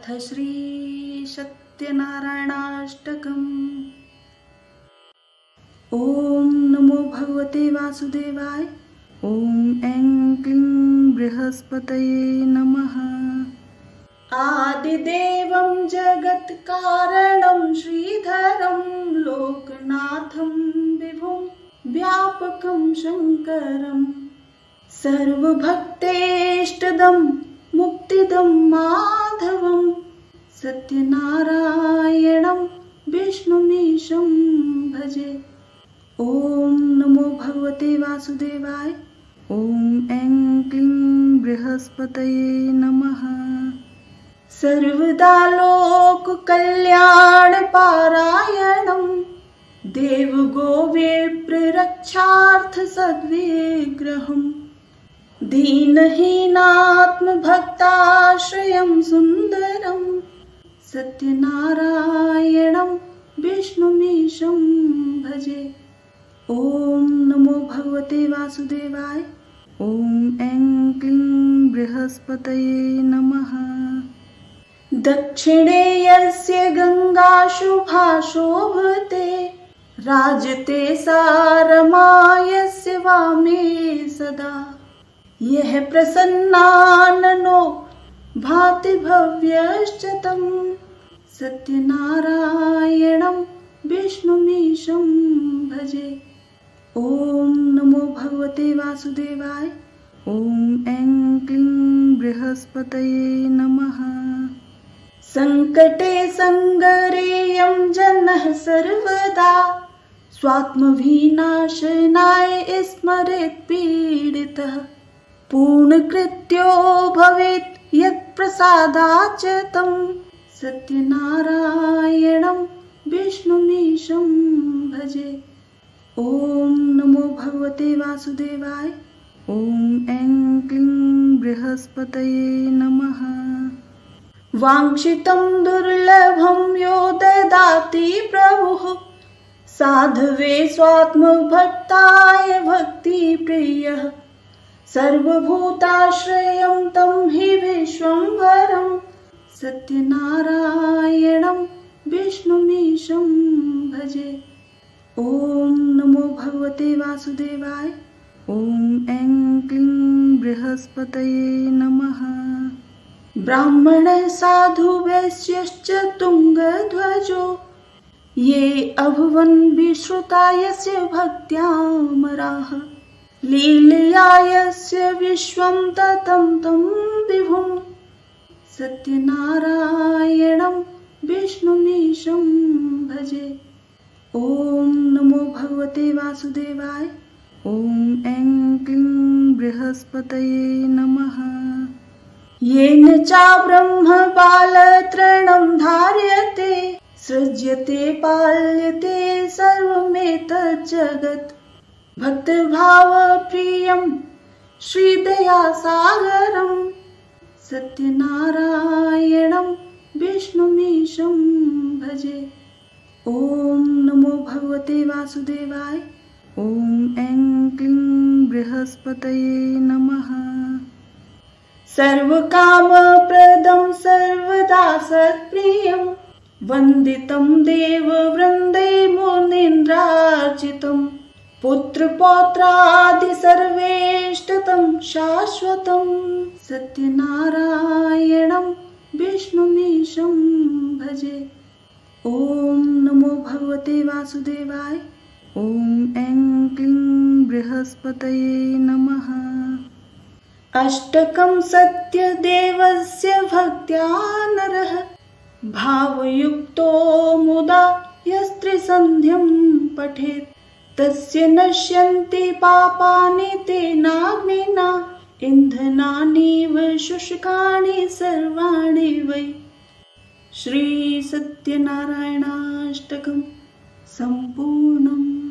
अथ श्री सत्यनारायणाष्टकम्। ओम नमो भगवते वासुदेवाय। ओम ऐं क्लीं बृहस्पतये नमः। आदिदेवं जगत्कारणं श्रीधरं लोकनाथं विभुं व्यापकं शङ्करं सर्वभक्तेष्टदं मुक्तिदं माधवं सत्यनारायणं विष्णुमीशं भजे। ओम नमो भगवते वासुदेवाय। ओम ऐं क्लीं बृहस्पतये नमः। सर्वदा लोककल्याणपारायणं देवगोविप्ररक्षार्थसद्विग्रहं दीनहीनात्मभक्ताश्रयं सुन्दरं सत्यनारायणं विष्णुमीशं भजे। ओम नमो भगवते वासुदेवाय। ओम ऐं क्लीं बृहस्पतये नमः। दक्षिणे यस्य गंगा शुभा शोभते राजते सा रमा यस्य वामे सदा यः प्रसन्नाननो भाति भव्यश्च तं सत्यनारायणं विष्णुमीशं भजे। ओम नमो भगवते वासुदेवाय। ओम ऐं क्लीं बृहस्पतये नमः। संकटे संगरेयं जनः सर्वदा स्वात्मविनाशनाय स्मरेत् पीडितः पूर्णकृत्यो भवेत् यत्प्रसादाच्च तं सत्यनारायणं विष्णुमीशं भजे। ओम नमो भगवते वासुदेवाय। ओम ऐं क्लीं बृहस्पतये नमः। वाञ्छितं दुर्लभं यो ददाति प्रभुः साधवे स्वात्मभक्ताय भक्तिप्रियः सर्वभूताश्रयं तं हि विश्वम्भरं सत्यनारायणं विष्णुमीशं भजे। ओम नमो भगवते वासुदेवाय। ओम ऐं क्लीं बृहस्पतये नमः। ब्राह्मणः साधु वैश्यश्च तुङ्गध्वजो ये अभवन् विश्रुता यस्य भक्त्यामराः लीलया यस्य विश्वं ततं तं विभुं सत्यनारायणं विष्णुमीशं भजे। ओम नमो भगवते वासुदेवाय। ओम ऐं क्लीं बृहस्पतये नमः। येन च ब्रह्म बालतृणं धार्यते सृज्यते पाल्यते सर्वमेतत् जगत् भक्तभावप्रियं श्रीदयासागरं सत्यनारायणं विष्णुमीशं भजे। ओम नमो भगवते वासुदेवाय। ओम ऐं क्लीं बृहस्पतये नमः। सर्वकामप्रदं सर्वदा सत्प्रियं वन्दितं देववृन्दे मुनीन्द्रार्चितं पुत्रपौत्रादि सर्वेष्टतं शाश्वतं सत्यनारायणं विष्णुमीशं भजे। ओम नमो भगवते वासुदेवाय। ओम ऐं क्लीं बृहस्पतये नमः। अष्टकं सत्यदेवस्य भक्त्या नरः भावयुक्तो मुदा यस्त्रिसन्ध्यं पठेत् तस्य नश्यन्ति पापानि तेनाग्निना इन्धनानीव शुष्कानि सर्वाणि वै। श्री सत्यनारायणाष्टकं सम्पूर्णम्।